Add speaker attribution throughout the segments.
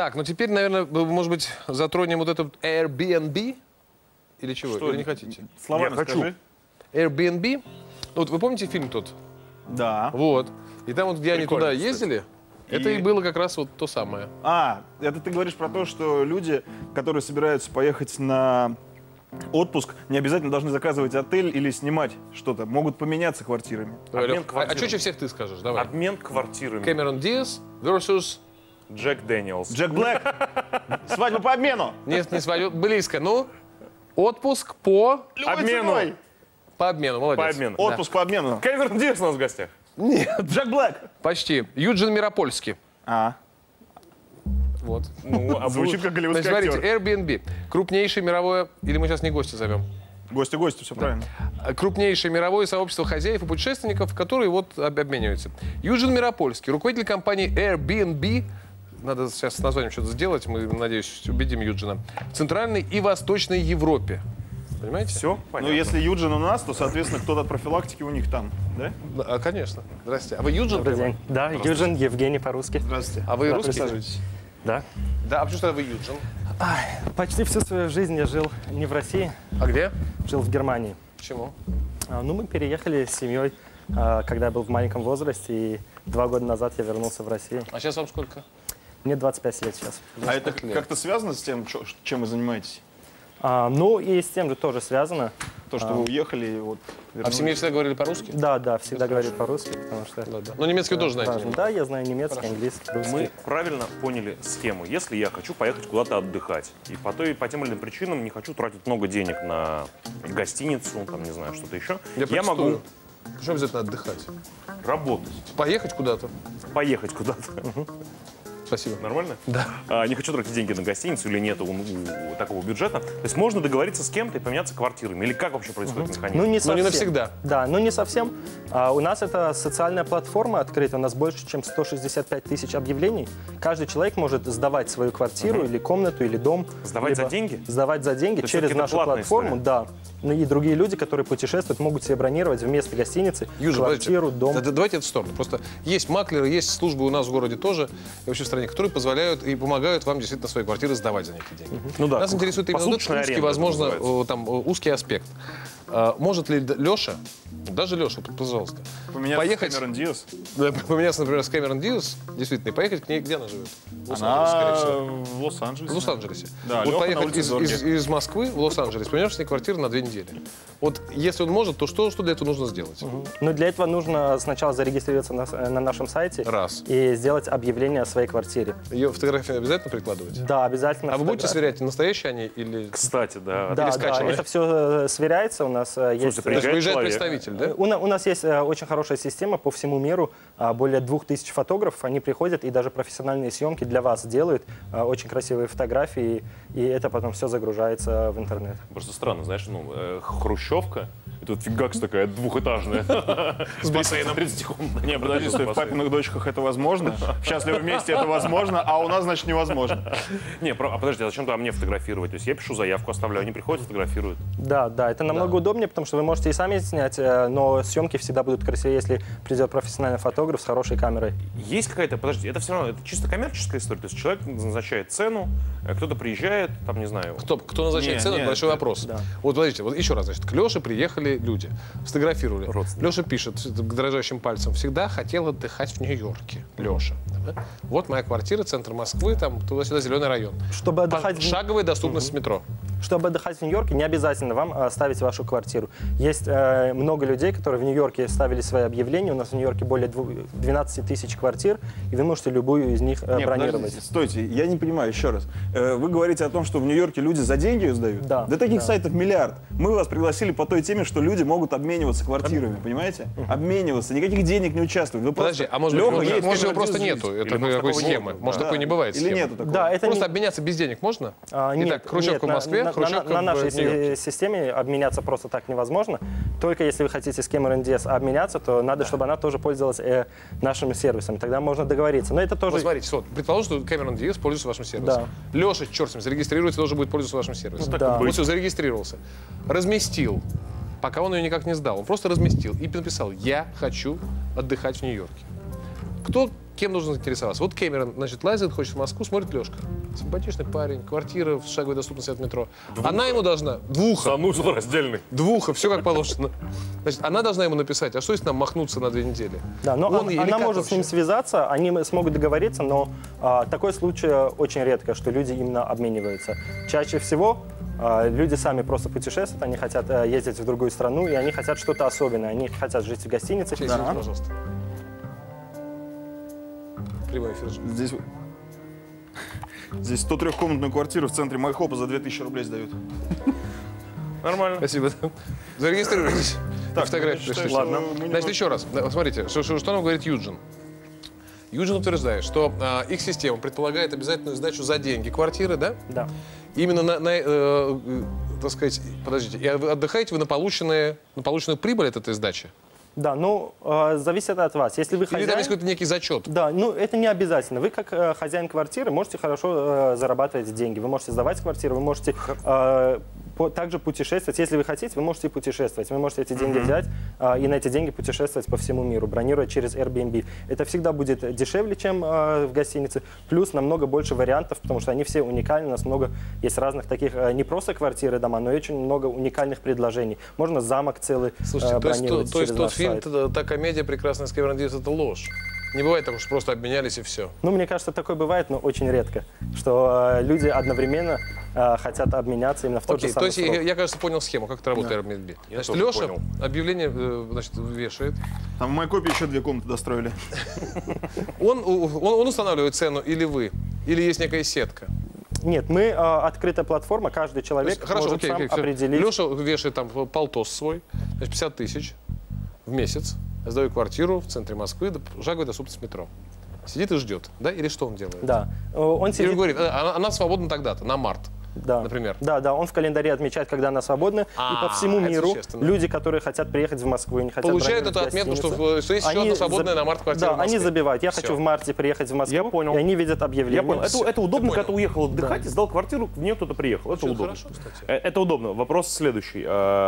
Speaker 1: Так, ну теперь, наверное, может быть, затронем вот этот Airbnb? Или чего?
Speaker 2: Что?
Speaker 1: Или не хотите?
Speaker 2: Словами скажи.
Speaker 1: Airbnb. Вот вы помните фильм тот?
Speaker 2: Да.
Speaker 1: Вот. И там вот, где они
Speaker 2: Прикольно,
Speaker 1: туда
Speaker 2: кстати.
Speaker 1: ездили, это и было как раз вот то самое.
Speaker 2: А, это ты говоришь про то, что люди, которые собираются поехать на отпуск, не обязательно должны заказывать отель или снимать что-то. Могут поменяться квартирами.
Speaker 1: Лёх, а
Speaker 3: квартирами.
Speaker 1: чуть всех ты скажешь? Давай.
Speaker 3: Обмен квартирами.
Speaker 1: Кэмерон Диаз versus...
Speaker 3: Джек Дэниелс.
Speaker 2: Джек Блэк. Свадьба по обмену.
Speaker 1: Нет, не свою, близко. Ну, отпуск по...
Speaker 3: Обмену.
Speaker 1: По обмену, молодец.
Speaker 3: По обмену.
Speaker 2: Отпуск по обмену.
Speaker 3: Кэмерон Диаз у нас в гостях.
Speaker 1: Нет,
Speaker 2: Джек Блэк.
Speaker 1: почти. Юджин Миропольский.
Speaker 2: А,
Speaker 1: Вот.
Speaker 3: Ну, а
Speaker 2: звучит как
Speaker 1: Значит,
Speaker 2: голливудский
Speaker 1: смотрите,
Speaker 2: актер.
Speaker 1: Airbnb. Крупнейшее мировое... Или мы сейчас не гости зовем?
Speaker 2: Гости, все правильно.
Speaker 1: Крупнейшее мировое сообщество хозяев и путешественников, которые вот обмениваются. Юджин Миропольский, руководитель компании Airbnb, надо сейчас с названием что-то сделать, мы, надеюсь, убедим Юджина, в Центральной и Восточной Европе. Понимаете?
Speaker 3: все,
Speaker 2: Ну,
Speaker 3: понятно.
Speaker 2: если Юджин у нас, то, соответственно, кто-то от профилактики у них там, да?
Speaker 1: Да, конечно. Здрасте. А вы Юджин?
Speaker 4: Добрый
Speaker 1: прямо?
Speaker 4: день. Да, Юджин, Евгений по-русски.
Speaker 2: Здравствуйте.
Speaker 1: А вы
Speaker 4: Да,
Speaker 1: русский?
Speaker 4: присаживайтесь. Да.
Speaker 1: Да, а почему тогда вы Юджин?
Speaker 4: Почти всю свою жизнь я жил не в России,
Speaker 1: А где?
Speaker 4: жил в Германии.
Speaker 1: Почему?
Speaker 4: Ну, мы переехали с семьей, когда я был в маленьком возрасте, и 2 года назад я вернулся в Россию.
Speaker 1: А сейчас вам сколько?
Speaker 4: Мне 25 лет сейчас.
Speaker 2: А это как-то связано с тем, чем вы занимаетесь?
Speaker 4: Ну, и с тем же тоже связано.
Speaker 2: То, что вы уехали и вот
Speaker 1: А в
Speaker 2: вернулись?
Speaker 1: семье всегда говорили по-русски?
Speaker 4: Да, всегда говорю по-русски, потому что...
Speaker 1: Да, да. Но немецкий вы тоже знаете?
Speaker 4: важно. Да, я знаю немецкий, английский, русский.
Speaker 3: Мы правильно поняли схему. Если я хочу поехать куда-то отдыхать, и по тем или иным причинам не хочу тратить много денег на гостиницу, там, не знаю, что-то еще, я могу
Speaker 1: Почему обязательно отдыхать?
Speaker 3: работать,
Speaker 1: Поехать куда-то.
Speaker 3: поехать куда-то.
Speaker 1: Спасибо.
Speaker 3: Нормально?
Speaker 1: Да.
Speaker 3: Не хочу тратить деньги на гостиницу или нет у такого бюджета. То есть можно договориться с кем-то и поменяться квартирами? Или как вообще происходит механизм?
Speaker 4: Ну, не
Speaker 1: Но
Speaker 4: совсем.
Speaker 1: не навсегда.
Speaker 4: Да, ну не совсем. У нас это социальная платформа открыта, у нас больше, чем 165 тысяч объявлений. Каждый человек может сдавать свою квартиру или комнату, или дом.
Speaker 3: Сдавать за
Speaker 4: либо
Speaker 3: деньги?
Speaker 4: Сдавать за деньги
Speaker 3: То есть
Speaker 4: через
Speaker 3: всё-таки это
Speaker 4: нашу
Speaker 3: платная
Speaker 4: платформу,
Speaker 3: история?
Speaker 4: да. Ну и другие люди, которые путешествуют, могут себе бронировать вместо гостиницы
Speaker 1: Южа,
Speaker 4: квартиру, дом.
Speaker 1: давайте это в сторону. Просто есть маклеры, есть службы у нас в городе тоже, и вообще в стране, которые позволяют и помогают вам действительно свои квартиры сдавать за некие деньги.
Speaker 3: Ну да.
Speaker 1: Нас интересует именно этот
Speaker 3: Посуточная
Speaker 1: узкий,
Speaker 3: аренда это
Speaker 1: возможно,
Speaker 3: называется.
Speaker 1: там, узкий аспект. Может ли Леша, даже Леша, пожалуйста,
Speaker 2: Поменяться
Speaker 1: поехать,
Speaker 2: с Кэмерон Диаз?
Speaker 1: поменяться, например, с Кэмерон Диаз, действительно, и поехать к ней, где она живет? В Лос-Анджелесе, скорее
Speaker 2: Она
Speaker 1: всего.
Speaker 2: в Лос-Анджелесе.
Speaker 1: В Лос-Анджелесе.
Speaker 2: Да,
Speaker 1: вот
Speaker 2: Лёха на
Speaker 1: поехать
Speaker 2: улице
Speaker 1: из
Speaker 2: Зорге.
Speaker 1: Москвы в Лос-Анджелес, поменяешь с ней квартиру на 2 недели. Вот если он может, то что для этого нужно сделать?
Speaker 4: Но для этого нужно сначала зарегистрироваться на нашем сайте
Speaker 1: Раз.
Speaker 4: и сделать объявление о своей квартире.
Speaker 1: Ее фотографии обязательно прикладывать?
Speaker 4: Да, обязательно.
Speaker 1: А вы будете
Speaker 4: фотографии.
Speaker 1: сверять, настоящие они или...
Speaker 3: Кстати, да.
Speaker 4: Да,
Speaker 1: скачивать?
Speaker 4: это все сверяется. У нас есть...
Speaker 1: То есть выезжает
Speaker 3: человек.
Speaker 1: представитель, да?
Speaker 4: У нас есть очень хорошая система по всему миру. Более 2000 фотографов. Они приходят и даже профессиональные съемки для вас делают. Очень красивые фотографии. И это потом все загружается в интернет.
Speaker 3: Просто странно, знаешь, хрущевка, и тут фигакс такая двухэтажная. С бассейном 30-комнатной.
Speaker 2: Не, подожди, стой, в «Папиных дочках» это возможно. В «Счастливы вместе» это возможно, а у нас, значит, невозможно.
Speaker 3: Не, подожди, а зачем тогда мне фотографировать? То есть я пишу заявку, оставляю, они приходят, фотографируют.
Speaker 4: Да, это намного удобнее, потому что вы можете и сами снять, но съемки всегда будут красивее, если придет профессиональный фотограф с хорошей камерой.
Speaker 3: Есть какая-то, подожди, это все равно, это чисто коммерческая история. То есть человек назначает цену, кто-то приезжает, там, не знаю.
Speaker 1: Кто назначает
Speaker 2: Не,
Speaker 1: цену,
Speaker 2: не,
Speaker 1: это большой вопрос.
Speaker 4: да.
Speaker 1: Вот подождите, вот еще раз, значит, к Леше приехали люди, сфотографировали.
Speaker 3: Родственники.
Speaker 1: Леша пишет дрожащим пальцем: всегда хотел отдыхать в Нью-Йорке. Леша. Да? Вот моя квартира, центр Москвы, там туда-сюда зеленый район.
Speaker 4: Чтобы отдыхать,
Speaker 1: Шаговая доступность с метро.
Speaker 4: чтобы отдыхать в Нью-Йорке, не обязательно вам ставить вашу квартиру. Есть много людей, которые в Нью-Йорке ставили свои объявления. У нас в Нью-Йорке более 12 тысяч квартир, и вы можете любую из них
Speaker 2: Не,
Speaker 4: бронировать.
Speaker 2: подождите, стойте, я не понимаю, еще раз. Вы говорите о том, что в Нью-Йорке люди за деньги ее сдают?
Speaker 4: Да,
Speaker 2: таких
Speaker 4: да.
Speaker 2: сайтов миллиард. Мы вас пригласили по той теме, что люди могут обмениваться квартирами, понимаете? Обмениваться, никаких денег не участвуют. Вы
Speaker 1: Подожди,
Speaker 2: просто-
Speaker 1: а может быть,
Speaker 2: Лёха
Speaker 1: может,
Speaker 2: едет
Speaker 1: может,
Speaker 2: в
Speaker 1: его просто
Speaker 2: Кэмерон
Speaker 1: нету
Speaker 2: Диаз.
Speaker 1: такой
Speaker 3: может,
Speaker 1: схемы?
Speaker 3: такого
Speaker 1: Может,
Speaker 2: Да.
Speaker 1: такой не бывает
Speaker 2: Или
Speaker 1: схемы?
Speaker 2: нету такого?
Speaker 4: Да, это
Speaker 1: Просто
Speaker 4: не...
Speaker 1: обменяться без денег можно?
Speaker 4: Нет,
Speaker 1: Итак, хрущевка в
Speaker 4: нет,
Speaker 1: Москве, хрущевка
Speaker 4: на
Speaker 1: в
Speaker 4: нашей
Speaker 1: Нью-Йорке.
Speaker 4: системе обменяться просто так невозможно. Только если вы хотите с Кэмерон Диаз обменяться, то надо, чтобы она тоже пользовалась нашими сервисами. Тогда можно договориться. Но это тоже...
Speaker 1: Вот смотрите, вот, предположим, что Кэмерон Диаз пользуется вашим сервисом. Леша, черт с ним, зарегистрируется, тоже будет пользоваться вашим сервисом.
Speaker 4: так и
Speaker 1: Вот
Speaker 4: быть.
Speaker 1: все, зарегистрировался. Разместил. Пока он ее никак не сдал. Он просто разместил и написал: я хочу отдыхать в Нью-Йорке. кто кем должен заинтересоваться? Вот Кэмерон, значит, лазит, хочет в Москву, смотрит Лешка. Симпатичный парень, квартира в шаговой доступности от метро. Она ему должна...
Speaker 3: Санузел раздельный.
Speaker 1: Двуха, все как положено. Значит, она должна ему написать, а что если нам махнуться на 2 недели?
Speaker 4: Да, но
Speaker 1: Он или
Speaker 4: она
Speaker 1: как
Speaker 4: может с ним
Speaker 1: вообще?
Speaker 4: связаться, они смогут договориться, но такой случай очень редко, что люди именно обмениваются. Чаще всего люди сами просто путешествуют, они хотят ездить в другую страну, и они хотят что-то особенное, они хотят жить в гостинице.
Speaker 1: Извините, пожалуйста. Прямой эфир.
Speaker 2: Здесь 103-комнатную квартиру в центре Майхопа за 2000 рублей сдают.
Speaker 3: Нормально.
Speaker 1: Спасибо. Зарегистрируйтесь.
Speaker 2: Так,
Speaker 1: Фотографии
Speaker 2: я считаю,
Speaker 1: пришли.
Speaker 2: что
Speaker 3: Ладно.
Speaker 2: мы не
Speaker 1: Значит, еще раз. Смотрите, что нам говорит Юджин. Юджин утверждает, что их система предполагает обязательную сдачу за деньги квартиры, да?
Speaker 4: Да.
Speaker 1: Именно так сказать, подождите, и отдыхаете вы на полученную прибыль от этой сдачи?
Speaker 4: Да, ну, зависит от вас. Если вы
Speaker 1: Или там
Speaker 4: хозяин...
Speaker 1: есть какой-то некий зачет?
Speaker 4: Да, ну это не обязательно. Вы как хозяин квартиры можете хорошо зарабатывать деньги. Вы можете сдавать квартиру, вы можете также путешествовать. Если вы хотите, вы можете путешествовать. Вы можете эти деньги взять и на эти деньги путешествовать по всему миру, бронируя через Airbnb. Это всегда будет дешевле, чем в гостинице. Плюс намного больше вариантов, потому что они все уникальны. У нас много есть разных таких, не просто квартиры, дома, но и очень много уникальных предложений. Можно замок целый
Speaker 1: Слушайте,
Speaker 4: бронировать
Speaker 1: то есть
Speaker 4: через
Speaker 1: тот
Speaker 4: наш
Speaker 1: фильм,
Speaker 4: сайт.
Speaker 1: та комедия «Прекрасная с Кэмерон Диаз» — это ложь. Не бывает так, что просто обменялись и все.
Speaker 4: Ну, мне кажется, такое бывает, но очень редко, что люди одновременно хотят обменяться именно в тот же
Speaker 1: Окей, то
Speaker 4: самый
Speaker 1: есть
Speaker 4: срок.
Speaker 1: я, кажется, понял схему, как это работает Airbnb. Значит,
Speaker 3: тоже
Speaker 1: Леша
Speaker 3: понял.
Speaker 1: объявление значит, вешает.
Speaker 2: Там в Майкопе еще 2 комнаты достроили.
Speaker 1: Он устанавливает цену или вы? Или есть некая сетка?
Speaker 4: Нет, мы открытая платформа, каждый человек может сам определить.
Speaker 1: Леша вешает там полтос свой, значит, 50 тысяч в месяц. Я сдаю квартиру в центре Москвы, шаговая доступность метро. Сидит и ждет, да? Или что он делает?
Speaker 4: Да, он
Speaker 1: Или
Speaker 4: сидит.
Speaker 1: он говорит, она свободна тогда-то, на март,
Speaker 4: Да.
Speaker 1: например.
Speaker 4: Да, он в календаре отмечает, когда она свободна. И по всему
Speaker 1: это
Speaker 4: миру
Speaker 1: существенно.
Speaker 4: люди, которые хотят приехать в Москву и не хотят
Speaker 1: Получают
Speaker 4: бронировать
Speaker 1: эту отметку,
Speaker 4: гостиницу,
Speaker 1: что есть еще
Speaker 4: они
Speaker 1: одна свободная на март квартира
Speaker 4: Да,
Speaker 1: в Москве.
Speaker 4: они забивают. Я
Speaker 1: Всё.
Speaker 4: хочу в марте приехать в Москву.
Speaker 3: Я понял.
Speaker 4: И они видят объявление.
Speaker 3: Я понял. Это удобно,
Speaker 1: Ты
Speaker 3: когда ты
Speaker 1: понял.
Speaker 3: уехал отдыхать и сдал квартиру, в нее кто-то приехал. Это
Speaker 1: Очень
Speaker 3: удобно.
Speaker 1: хорошо, кстати.
Speaker 3: Это удобно. Вопрос следующий.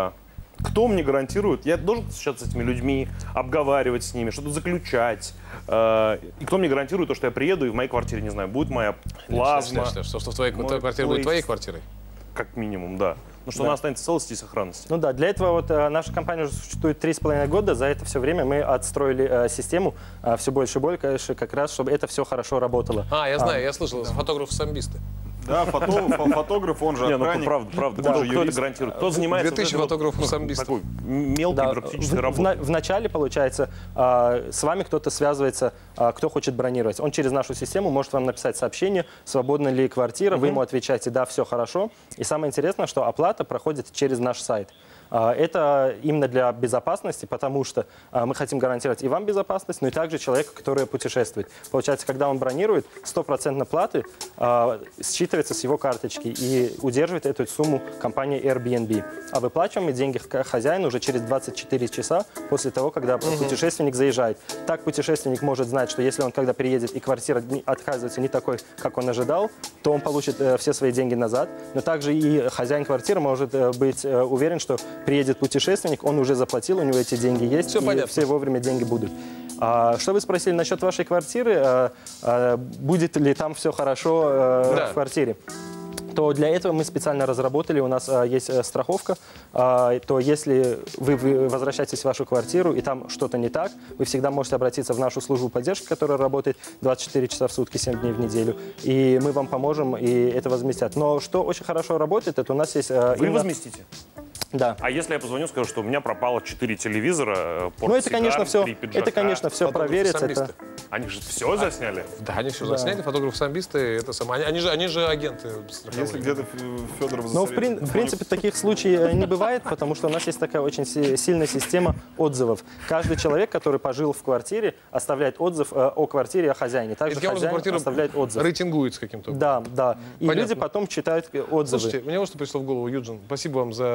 Speaker 3: Кто мне гарантирует? Я должен встречаться с этими людьми, обговаривать с ними, что-то заключать. И кто мне гарантирует то, что я приеду и в моей квартире, не знаю, будет моя плазма,
Speaker 1: Что в твоей
Speaker 3: Мой
Speaker 1: квартире будет
Speaker 3: плейс.
Speaker 1: твоей квартирой?
Speaker 3: как минимум, да. Ну, что она останется в целости и сохранности.
Speaker 4: Ну да, для этого вот наша компания уже существует 3,5 года. За это все время мы отстроили систему все больше и больше, как раз, чтобы это все хорошо работало.
Speaker 1: Я знаю, я слышал, фотограф-самбисты.
Speaker 2: Да, фотограф, он же
Speaker 3: Не, ну
Speaker 2: охранник.
Speaker 3: правда.
Speaker 2: Да,
Speaker 3: Кто это
Speaker 2: юрист.
Speaker 3: гарантирует? Кто занимается
Speaker 1: 2000
Speaker 3: вот этой вот,
Speaker 1: фотографов-самбистов.
Speaker 3: такой мелкой
Speaker 4: Да,
Speaker 3: бюрократической работой?
Speaker 4: в начале, получается, с вами кто-то связывается, кто хочет бронировать. Он через нашу систему может вам написать сообщение, свободна ли квартира, вы ему отвечаете, да, все хорошо. И самое интересное, что оплата проходит через наш сайт. Это именно для безопасности, потому что мы хотим гарантировать и вам безопасность, но и также человеку, который путешествует. Получается, когда он бронирует, 100% платы считывается с его карточки и удерживает эту сумму компания Airbnb. А выплачиваем деньги хозяину уже через 24 часа после того, когда путешественник заезжает. Так путешественник может знать, что если он когда приедет и квартира отказывается не такой, как он ожидал, то он получит все свои деньги назад. Но также и хозяин квартиры может быть уверен, что приедет путешественник, он уже заплатил, у него эти деньги есть,
Speaker 1: Все
Speaker 4: и
Speaker 1: понятно.
Speaker 4: все вовремя деньги будут. Что вы спросили насчет вашей квартиры? Будет ли там все хорошо в квартире? То для этого мы специально разработали, у нас есть страховка, то если вы возвращаетесь в вашу квартиру и там что-то не так, вы всегда можете обратиться в нашу службу поддержки, которая работает 24 часа в сутки, 7 дней в неделю, и мы вам поможем, и это возместят. Но что очень хорошо работает, это у нас есть...
Speaker 3: Вы возместите?
Speaker 4: Да.
Speaker 3: А если я позвоню, скажу, что у меня пропало 4 телевизора,
Speaker 4: Ну, это, конечно, все,
Speaker 3: 3 пиджака.
Speaker 4: это, конечно, все проверится. Это...
Speaker 3: Они же все засняли?
Speaker 1: Да, они все засняли, фотографы-самбисты, это самое. Они же агенты страховые.
Speaker 2: Если где-то Федоров
Speaker 4: Но, в принципе, таких случаев не бывает, потому что у нас есть такая очень сильная система отзывов. Каждый человек, который пожил в квартире, оставляет отзыв о квартире, о хозяине. Также
Speaker 1: Таким образом,
Speaker 4: хозяин
Speaker 1: квартира
Speaker 4: оставляет отзыв.
Speaker 1: рейтингуется каким-то.
Speaker 4: Да. И
Speaker 1: Понятно.
Speaker 4: люди потом читают отзывы.
Speaker 1: Слушайте, мне вот что пришло в голову, Юджин. Спасибо вам за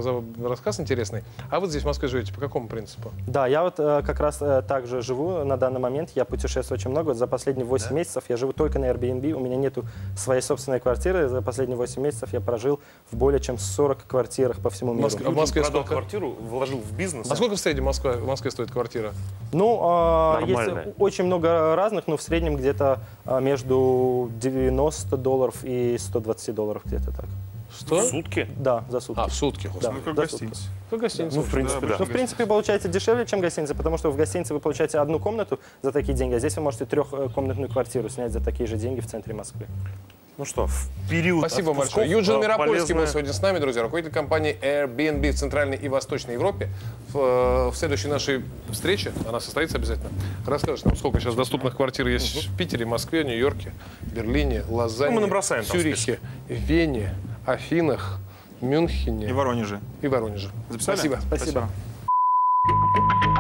Speaker 1: рассказ интересный. А вы здесь в Москве живете по какому принципу?
Speaker 4: Да, я вот как раз так же живу на данный момент. Я путешествую очень много. За последние 8 месяцев я живу только на Airbnb. У меня нету своей собственной квартиры. За последние 8 месяцев я прожил в более чем 40 квартирах по всему миру.
Speaker 1: В Москве
Speaker 3: продал
Speaker 1: сколько?
Speaker 3: квартиру, вложил в бизнес.
Speaker 1: А сколько в среднем в Москве стоит квартира?
Speaker 4: Ну,
Speaker 3: Нормальная.
Speaker 4: есть очень много разных, но в среднем где-то между $90 и $120 где-то так.
Speaker 1: Что?
Speaker 3: В сутки?
Speaker 4: Да, за сутки.
Speaker 1: А, в сутки.
Speaker 4: Да,
Speaker 2: Ну, как
Speaker 4: за
Speaker 2: гостиница.
Speaker 4: сутки.
Speaker 1: Как гостиница.
Speaker 3: Ну, в принципе, да.
Speaker 4: Ну, в принципе, получается дешевле, чем гостиница, потому что в гостинице вы получаете одну комнату за такие деньги, а здесь вы можете трехкомнатную квартиру снять за такие же деньги в центре Москвы.
Speaker 3: Ну что, в период
Speaker 1: Спасибо
Speaker 3: отпусков,
Speaker 1: большое. Юджин Миропольский был
Speaker 3: полезная-
Speaker 1: сегодня с нами, друзья, руководитель компании Airbnb в Центральной и Восточной Европе. В следующей нашей встрече, она состоится обязательно, расскажешь нам, сколько сейчас доступных квартир есть в Питере, Москве, Нью-Йорке, Берлине, Лозанне,
Speaker 3: Ну, мы набросаем там
Speaker 1: Цюрихе, Вене, Афинах, Мюнхене
Speaker 2: И в Воронеже.
Speaker 1: и Воронеже.
Speaker 2: Записали?
Speaker 1: Спасибо.
Speaker 4: Спасибо.